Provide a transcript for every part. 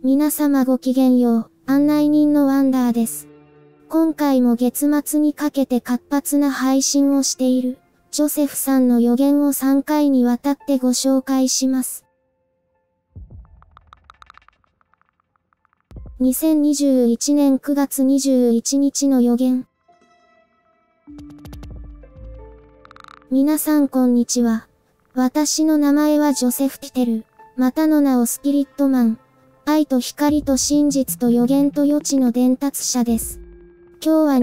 皆様ごきげんよう、案内人のワンダーです。今回も月末にかけて活発な配信をしている、ジョセフさんの予言を3回にわたってご紹介します。2021年9月21日の予言。皆さんこんにちは。私の名前はジョセフ・ティテル、またの名をスピリットマン。愛と光と真実と予言と予知の伝達者です。今日は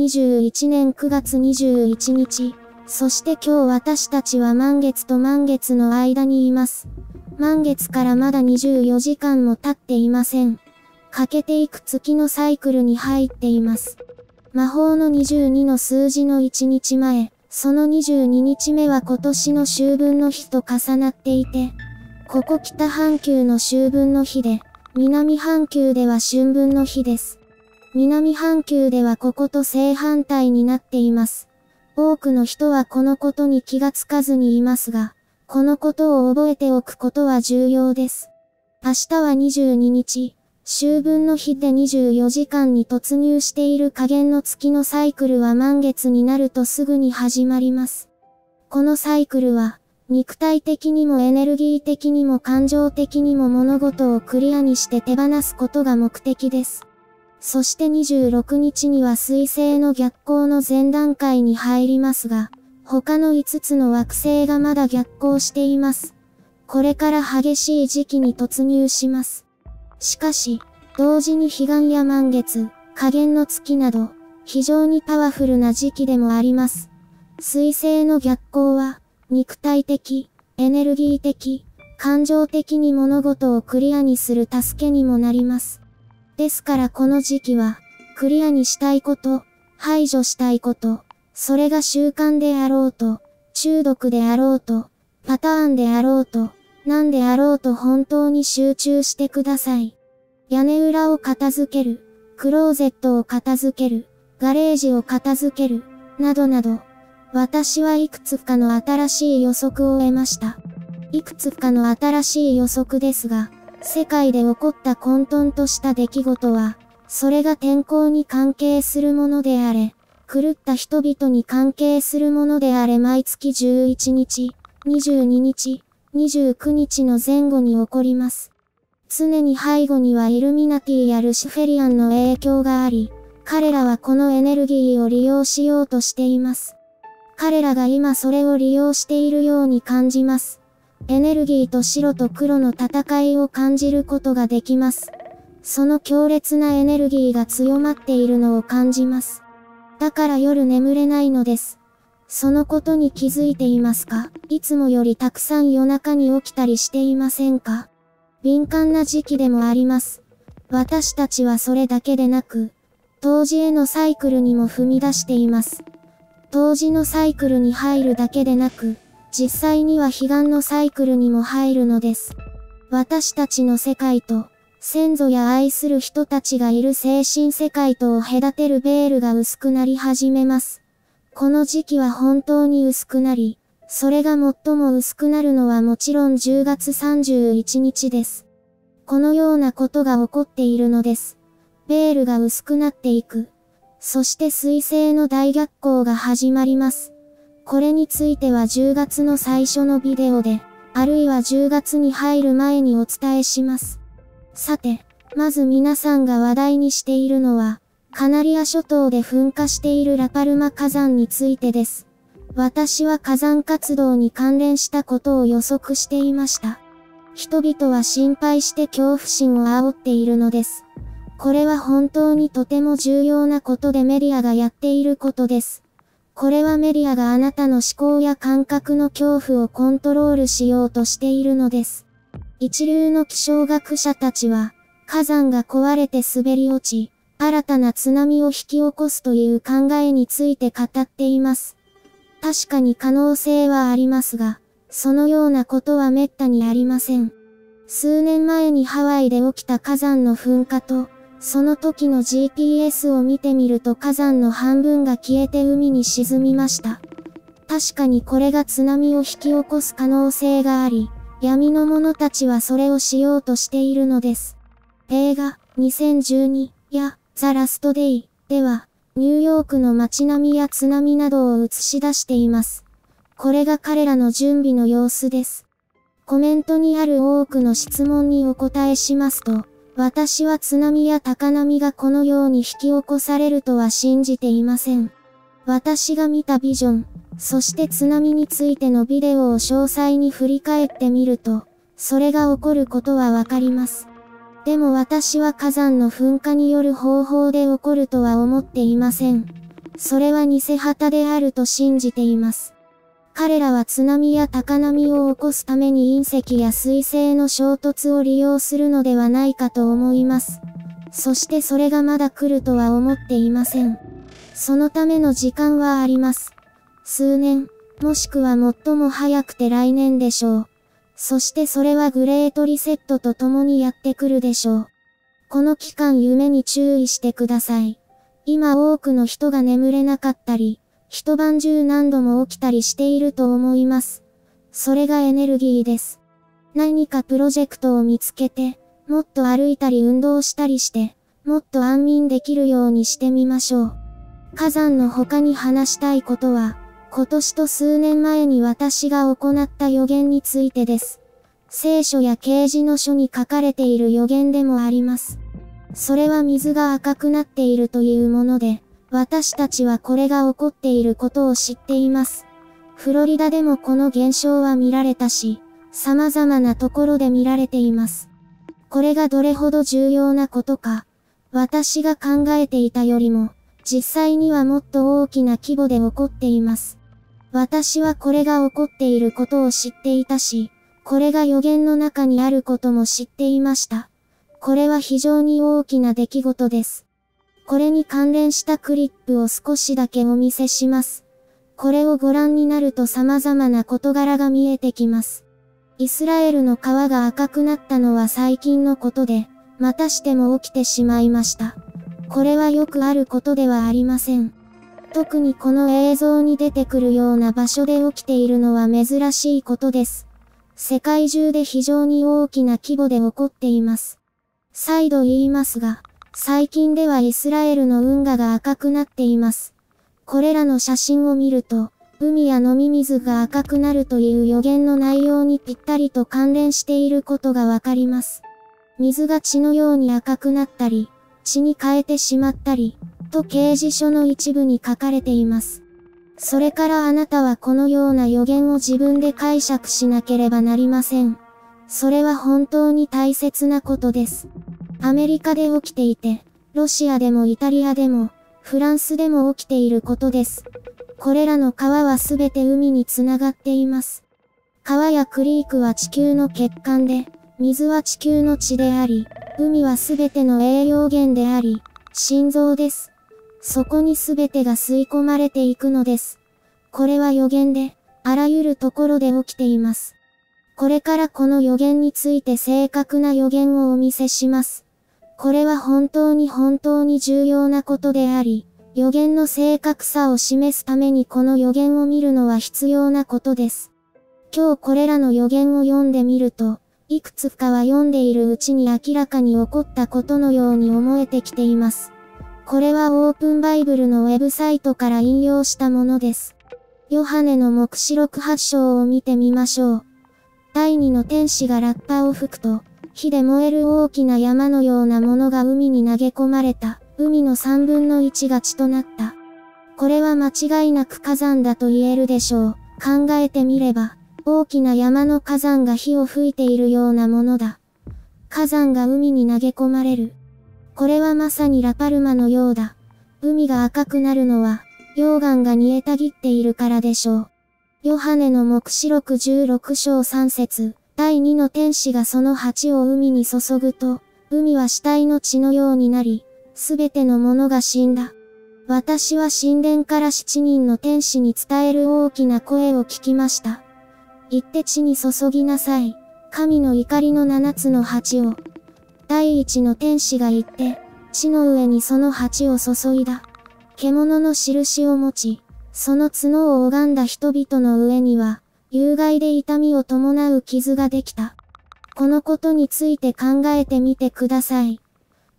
2021年9月21日、そして今日私たちは満月と満月の間にいます。満月からまだ24時間も経っていません。欠けていく月のサイクルに入っています。魔法の22の数字の1日前、その22日目は今年の秋分の日と重なっていて、ここ北半球の秋分の日で、南半球では春分の日です。南半球ではここと正反対になっています。多くの人はこのことに気がつかずにいますが、このことを覚えておくことは重要です。明日は22日、秋分の日で24時間に突入している下限の月のサイクルは満月になるとすぐに始まります。このサイクルは、肉体的にもエネルギー的にも感情的にも物事をクリアにして手放すことが目的です。そして26日には水星の逆行の前段階に入りますが、他の5つの惑星がまだ逆行しています。これから激しい時期に突入します。しかし、同時に彼岸や満月、下限の月など、非常にパワフルな時期でもあります。水星の逆行は、肉体的、エネルギー的、感情的に物事をクリアにする助けにもなります。ですからこの時期は、クリアにしたいこと、排除したいこと、それが習慣であろうと、中毒であろうと、パターンであろうと、何であろうと本当に集中してください。屋根裏を片付ける、クローゼットを片付ける、ガレージを片付ける、などなど、私はいくつかの新しい予測を得ました。いくつかの新しい予測ですが、世界で起こった混沌とした出来事は、それが天候に関係するものであれ、狂った人々に関係するものであれ毎月11日、22日、29日の前後に起こります。常に背後にはイルミナティやルシフェリアンの影響があり、彼らはこのエネルギーを利用しようとしています。彼らが今それを利用しているように感じます。エネルギーと白と黒の戦いを感じることができます。その強烈なエネルギーが強まっているのを感じます。だから夜眠れないのです。そのことに気づいていますか？いつもよりたくさん夜中に起きたりしていませんか？敏感な時期でもあります。私たちはそれだけでなく、冬至へのサイクルにも踏み出しています。冬至のサイクルに入るだけでなく、実際には彼岸のサイクルにも入るのです。私たちの世界と、先祖や愛する人たちがいる精神世界とを隔てるベールが薄くなり始めます。この時期は本当に薄くなり、それが最も薄くなるのはもちろん10月31日です。このようなことが起こっているのです。ベールが薄くなっていく。そして水星の大逆行が始まります。これについては10月の最初のビデオで、あるいは10月に入る前にお伝えします。さて、まず皆さんが話題にしているのは、カナリア諸島で噴火しているラパルマ火山についてです。私は火山活動に関連したことを予測していました。人々は心配して恐怖心を煽っているのです。これは本当にとても重要なことでメディアがやっていることです。これはメディアがあなたの思考や感覚の恐怖をコントロールしようとしているのです。一流の気象学者たちは、火山が壊れて滑り落ち、新たな津波を引き起こすという考えについて語っています。確かに可能性はありますが、そのようなことは滅多にありません。数年前にハワイで起きた火山の噴火と、その時の GPS を見てみると火山の半分が消えて海に沈みました。確かにこれが津波を引き起こす可能性があり、闇の者たちはそれをしようとしているのです。 映画、2012や、ザ・ラスト・デイでは、ニューヨークの街並みや津波などを映し出しています。これが彼らの準備の様子です。コメントにある多くの質問にお答えしますと、私は津波や高波がこのように引き起こされるとは信じていません。私が見たビジョン、そして津波についてのビデオを詳細に振り返ってみると、それが起こることはわかります。でも私は火山の噴火による方法で起こるとは思っていません。それは偽旗であると信じています。彼らは津波や高波を起こすために隕石や彗星の衝突を利用するのではないかと思います。そしてそれがまだ来るとは思っていません。そのための時間はあります。数年、もしくは最も早くて来年でしょう。そしてそれはグレートリセットと共にやってくるでしょう。この期間夢に注意してください。今多くの人が眠れなかったり、一晩中何度も起きたりしていると思います。それがエネルギーです。何かプロジェクトを見つけて、もっと歩いたり運動したりして、もっと安眠できるようにしてみましょう。火山の他に話したいことは、今年と数年前に私が行った予言についてです。聖書や啓示の書に書かれている予言でもあります。それは水が赤くなっているというもので、私たちはこれが起こっていることを知っています。フロリダでもこの現象は見られたし、様々なところで見られています。これがどれほど重要なことか、私が考えていたよりも、実際にはもっと大きな規模で起こっています。私はこれが起こっていることを知っていたし、これが予言の中にあることも知っていました。これは非常に大きな出来事です。これに関連したクリップを少しだけお見せします。これをご覧になると様々な事柄が見えてきます。イスラエルの川が赤くなったのは最近のことで、またしても起きてしまいました。これはよくあることではありません。特にこの映像に出てくるような場所で起きているのは珍しいことです。世界中で非常に大きな規模で起こっています。再度言いますが、最近ではイスラエルの運河が赤くなっています。これらの写真を見ると、海や飲み水が赤くなるという予言の内容にぴったりと関連していることがわかります。水が血のように赤くなったり、血に変えてしまったり、と啓示書の一部に書かれています。それからあなたはこのような予言を自分で解釈しなければなりません。それは本当に大切なことです。アメリカで起きていて、ロシアでもイタリアでも、フランスでも起きていることです。これらの川はすべて海につながっています。川やクリークは地球の血管で、水は地球の血であり、海はすべての栄養源であり、心臓です。そこにすべてが吸い込まれていくのです。これは予言で、あらゆるところで起きています。これからこの予言について正確な予言をお見せします。これは本当に重要なことであり、予言の正確さを示すためにこの予言を見るのは必要なことです。今日これらの予言を読んでみると、いくつかは読んでいるうちに明らかに起こったことのように思えてきています。これはオープンバイブルのウェブサイトから引用したものです。ヨハネの黙示録8章を見てみましょう。第2の天使がラッパを吹くと、火で燃える大きな山のようなものが海に投げ込まれた。海の3分の1が血となった。これは間違いなく火山だと言えるでしょう。考えてみれば、大きな山の火山が火を吹いているようなものだ。火山が海に投げ込まれる。これはまさにラパルマのようだ。海が赤くなるのは、溶岩が煮えたぎっているからでしょう。ヨハネの黙示録16章3節、第2の天使がその鉢を海に注ぐと、海は死体の血のようになり、すべてのものが死んだ。私は神殿から7人の天使に伝える大きな声を聞きました。言って地に注ぎなさい。神の怒りの7つの鉢を。第1の天使が言って、地の上にその鉢を注いだ。獣の印を持ち、その角を拝んだ人々の上には、有害で痛みを伴う傷ができた。このことについて考えてみてください。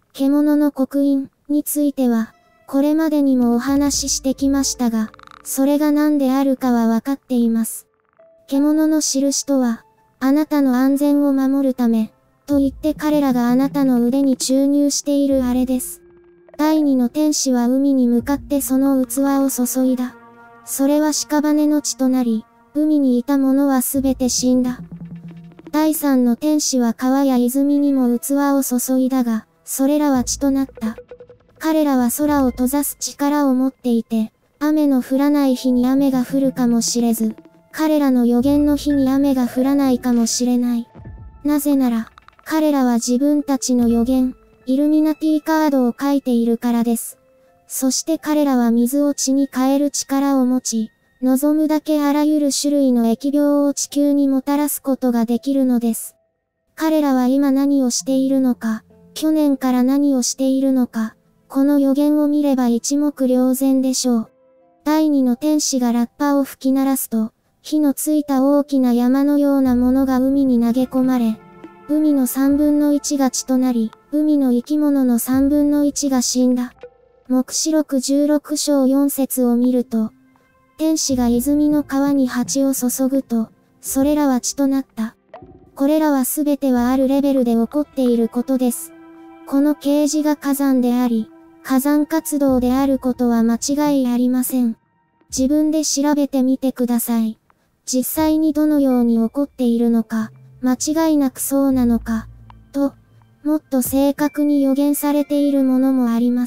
獣の刻印については、これまでにもお話ししてきましたが、それが何であるかはわかっています。獣の印とは、あなたの安全を守るため、と言って彼らがあなたの腕に注入しているあれです。第二の天使は海に向かってその器を注いだ。それは屍の血となり、海にいた者はすべて死んだ。第三の天使は川や泉にも器を注いだが、それらは血となった。彼らは空を閉ざす力を持っていて、雨の降らない日に雨が降るかもしれず、彼らの予言の日に雨が降らないかもしれない。なぜなら、彼らは自分たちの予言、イルミナティカードを書いているからです。そして彼らは水を血に変える力を持ち、望むだけあらゆる種類の疫病を地球にもたらすことができるのです。彼らは今何をしているのか、去年から何をしているのか、この予言を見れば一目瞭然でしょう。第二の天使がラッパを吹き鳴らすと、火のついた大きな山のようなものが海に投げ込まれ、海の3分の1が血となり、海の生き物の3分の1が死んだ。黙示録16章4節を見ると、天使が泉の川に蜂を注ぐと、それらは血となった。これらはすべてはあるレベルで起こっていることです。この啓示が火山であり、火山活動であることは間違いありません。自分で調べてみてください。実際にどのように起こっているのか、間違いなくそうなのか、と、もっと正確に予言されているものもあります。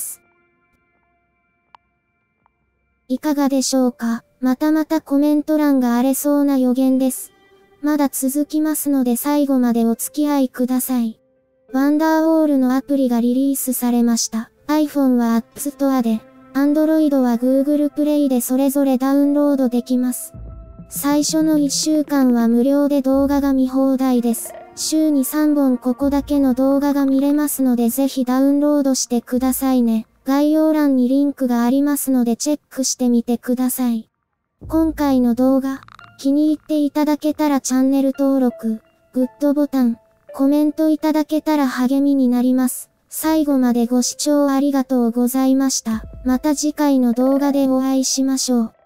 いかがでしょうか。またコメント欄が荒れそうな予言です。まだ続きますので最後までお付き合いください。ワンダーウォールのアプリがリリースされました。iPhone は App Store で、Android は Google Play でそれぞれダウンロードできます。最初の1週間は無料で動画が見放題です。週に3本ここだけの動画が見れますのでぜひダウンロードしてくださいね。概要欄にリンクがありますのでチェックしてみてください。今回の動画、気に入っていただけたらチャンネル登録、グッドボタン、コメントいただけたら励みになります。最後までご視聴ありがとうございました。また次回の動画でお会いしましょう。